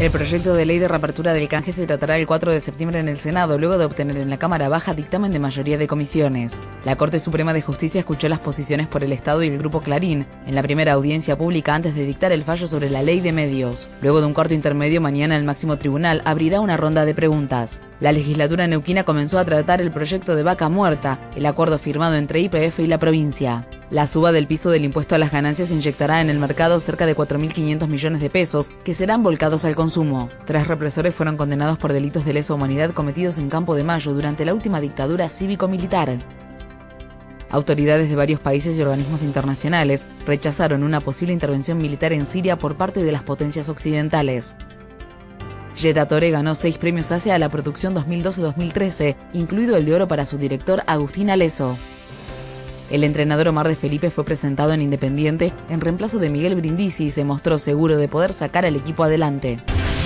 El proyecto de ley de reapertura del canje se tratará el 4 de septiembre en el Senado, luego de obtener en la Cámara Baja dictamen de mayoría de comisiones. La Corte Suprema de Justicia escuchó las posiciones por el Estado y el Grupo Clarín en la primera audiencia pública antes de dictar el fallo sobre la ley de medios. Luego de un corto intermedio, mañana el máximo tribunal abrirá una ronda de preguntas. La legislatura neuquina comenzó a tratar el proyecto de vaca muerta, el acuerdo firmado entre YPF y la provincia. La suba del piso del impuesto a las ganancias inyectará en el mercado cerca de 4.500 millones de pesos, que serán volcados al consumo. 3 represores fueron condenados por delitos de lesa humanidad cometidos en Campo de Mayo durante la última dictadura cívico-militar. Autoridades de varios países y organismos internacionales rechazaron una posible intervención militar en Siria por parte de las potencias occidentales. Jetta Torre ganó 6 premios Asia a la producción 2012-2013, incluido el de oro para su director Agustín Aleso. El entrenador Omar de Felipe fue presentado en Independiente en reemplazo de Miguel Brindisi y se mostró seguro de poder sacar al equipo adelante.